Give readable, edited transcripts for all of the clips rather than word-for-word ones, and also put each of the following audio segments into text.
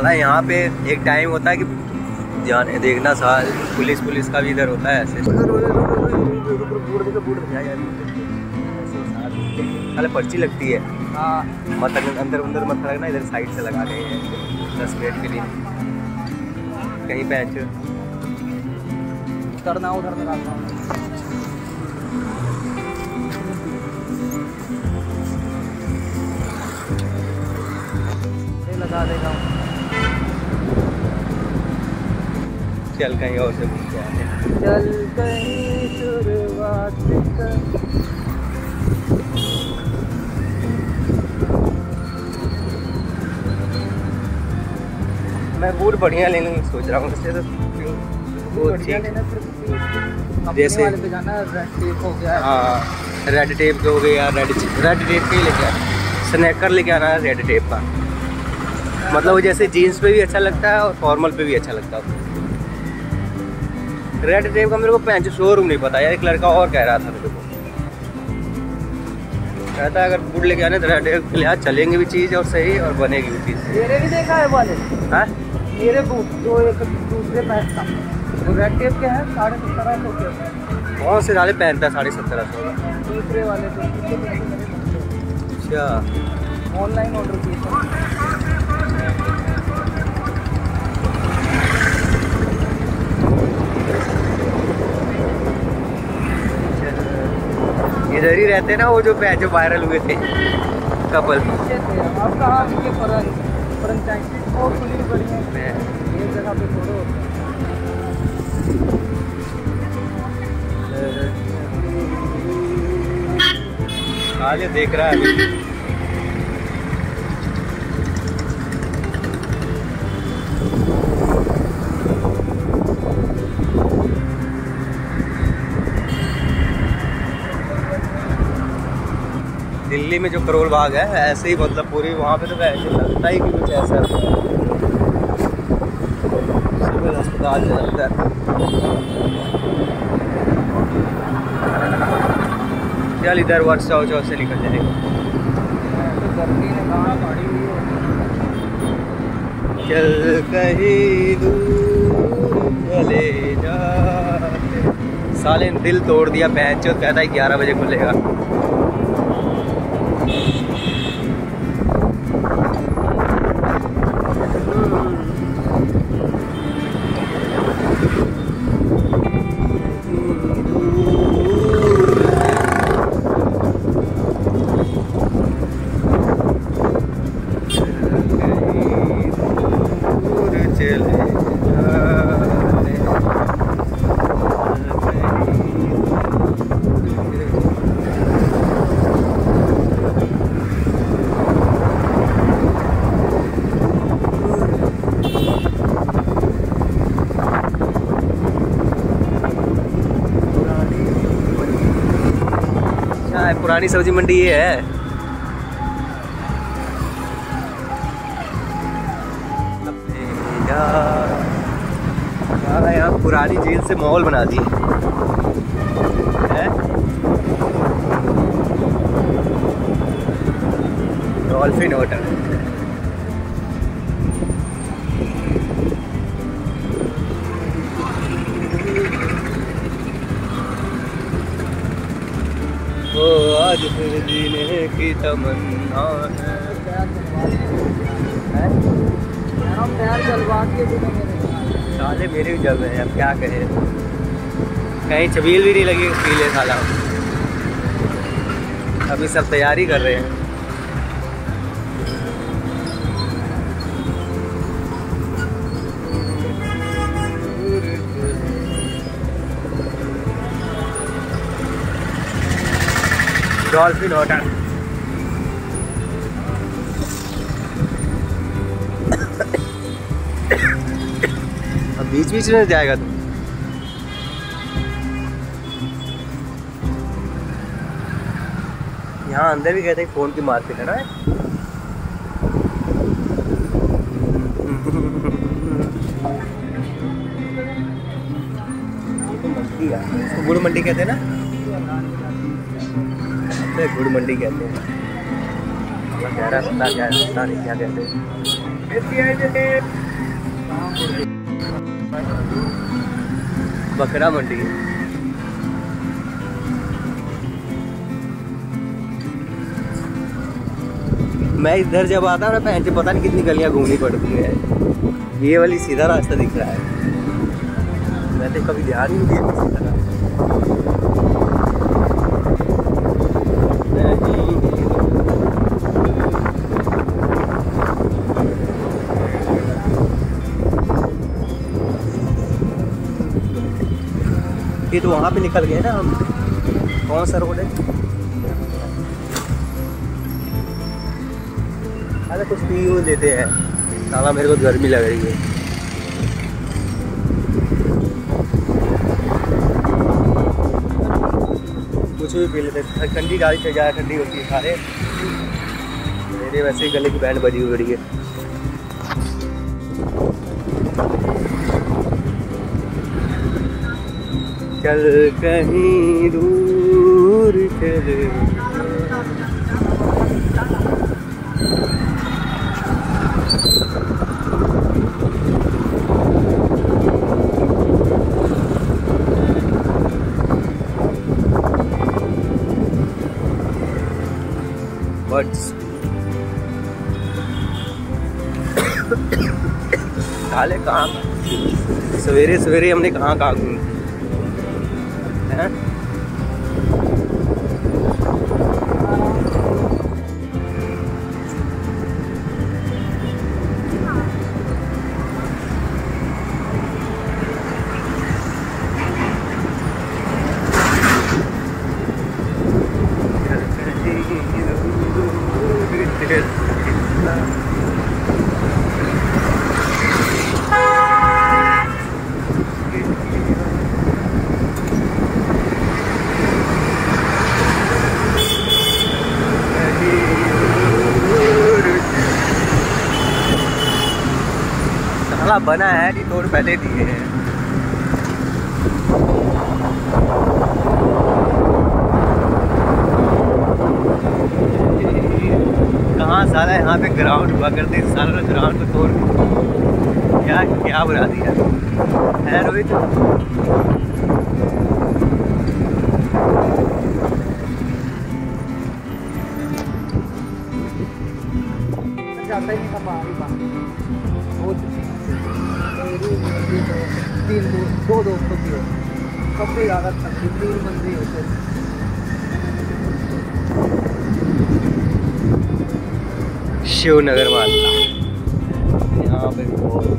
साला यहाँ पे एक टाइम होता है कि जाने देखना साल पुलिस का भी इधर होता है ऐसे। साले पर्ची लगती है। हाँ मत अंदर मत लगना, इधर साइड से लगा गए हैं 10 मिनट के लिए कहीं पैंच करना उधर लगाता हूँ। लगा देगा। चल कहीं और से घूम के आते हैं। चल कहीं शुरुआत कर। मैं बूट बढ़िया लेने की सोच रहा हूँ वैसे तो जैसे वाले पे जाना, रेड टेप हो गया। हाँ रेड टेप के हो गए यार, रेड टेप के ही लेके आना, स्नैकर लेके आना है रेड टेप का। मतलब वो जैसे जीन्स पे भी अच्छा लगता है और फॉर्मल पे भी अच्छा लगता है। रेड टेप का मेरे को पैंच शोरूम नहीं पता यार, एक लड़का और कह रहा था मेरे को, कहता है अगर बूट लेके आने तो रेड टेप के लिए चलेंगे भी चीज़ और सही और बनेगी भी चीज़। मेरे भी देखा है वाले। हाँ मेरे बूट जो एक दूसरे पैंट था वो रेड टेप के हैं 1750 के। कौन से डाले पहनता है 1750 का? दूसरे वाले तो अच्छा ऑनलाइन ऑर्डर किए थे। इधर ही रहते ना वो जो वायरल हुए थे कपल। अब कहाँ के फ्रेंचाइजी और खुली बड़ी है एक जगह पे थोड़े होते हैं। देख रहा है अभी। दिल्ली में जो करोल बाग है ऐसे ही, मतलब पूरी वहाँ पे तो ऐसे लगता ही कि कुछ ऐसा सिविल अस्पताल लगता है। चल इधर वर्ष चौ से निकल जाएगा। चल कहीं दूर चले जाते। साले ने दिल तोड़ दिया, पैंच कहता है 11 बजे खुलेगा। पुरानी सब्जी मंडी ये है। यार यहाँ पुरानी जेल से मॉल बना दी है। Dolphin hotel. वो आज फिर जीने की तमन्ना है। साले मेरे भी जल रहे हैं, अब क्या कहें। कहीं छबील भी नहीं लगी पीले साला। अभी सब तैयारी कर रहे हैं। Dolphin hotel. अब बीच में जाएगा तू। यहाँ अंदर भी कहते हैं फ़ोन की मार्केट है ना। मंडी है, इसको गुड़ मंडी कहते हैं ना। गुड़ मंडी कहते हैं। क्या कहते हैं। बकरा मंडी है। मैं इधर जब आता हूँ ना पहन से पता नहीं कितनी गलियां घूमनी पड़ती है। ये वाली सीधा रास्ता दिख रहा है, मैं तो कभी ध्यान नहीं दिया किसी तरह। ये तो वहाँ पे निकल गए ना हम। कौन सा रोड है? अरे कुछ पी वो देते हैं, साला मेरे को गर्मी लग रही है। कुछ भी पी लेते, ठंडी गाड़ी से ज़्यादा ठंडी होती है सारे। मेरे वैसे ही गले की बैंड बजी हुई है। चल कहीं दूर चले, साले कहाँ सवेरे सवेरे हमने कहाँ घूमी है। बना है कि तोड़ पहले दिए हैं। कहाँ साला यहाँ पे ग्राउंड हुआ करते, साला ग्राउंड को तोड़ क्या क्या बना दिया है रोहित। जाता ही नहीं था बाहर दो दोस्तों की हो, सबसे ज़्यादा 3 बंदे होते। शिवनगर वाला यहाँ पे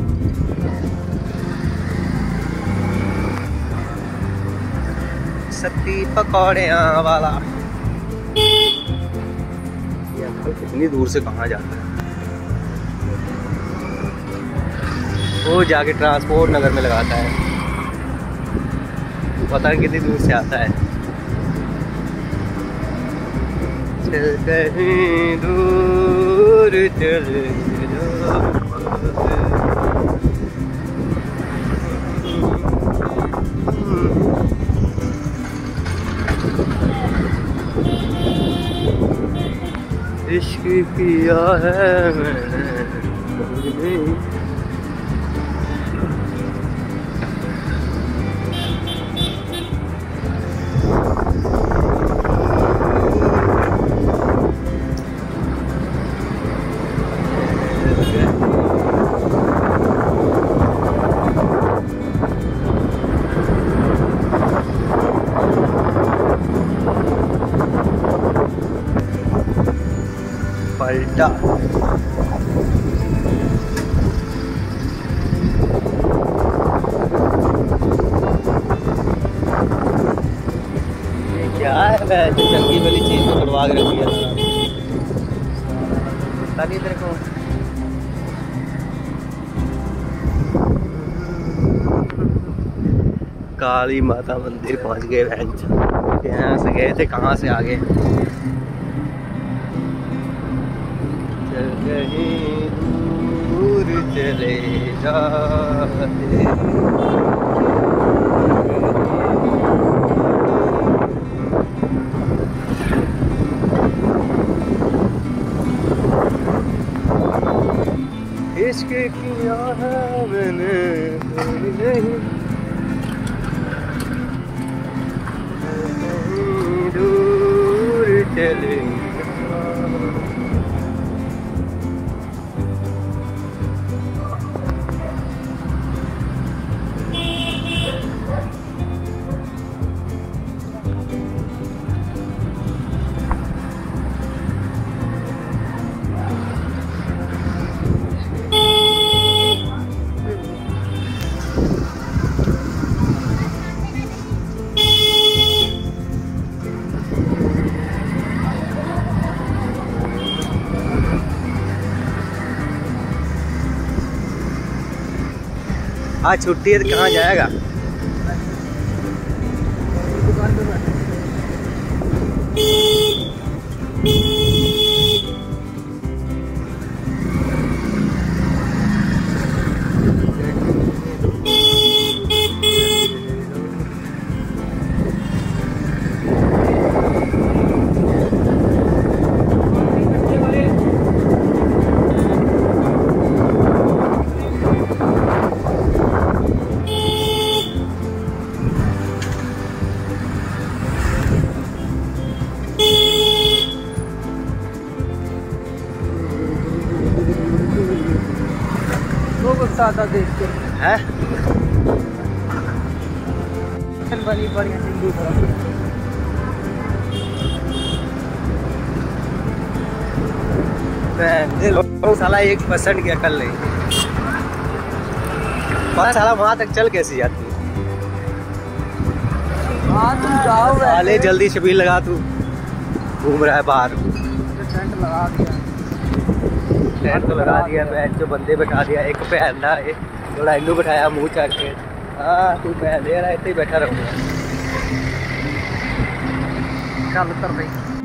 सत्ती पकौड़े वाला। कितनी दूर से कहाँ जाता है वो, जाके ट्रांसपोर्ट नगर में लगाता है। पता नहीं कितनी दूर से आता है। चल कहीं दूर चले इश्क किया है मैंने। पलटा क्या है वैसे चंगी वाली चीज तो करवा के रखी है। पता नहीं तेरे को। काली माता मंदिर पहुंच गए। यहाँ से गए थे, कहाँ से आ गए। चल कहीं दूर चले जाते। इश्क किया है मैंने कोई नहीं, कहीं दूर चले आज छुट्टी है तो कहाँ जाएगा? दुकान पे बैठे। गुस्सा देख के है बनी बढ़िया हिंदू साला 1% की अकल नहीं, पता साला वहां तक चल कैसे जाती है? तुम जाओ साले जल्दी शबील लगा, तू घूम रहा है बाहर, टेंट लगा दिया, टेंट तो लगा दिया, बैठ जो बंदे बैठा दिया, एक पे अंडा है थोड़ा इनू बैठाया मुंह चढ़ के। हाँ तू मैं ले रहा है, इतने ही बैठा रहूँगा। चल उतर भाई।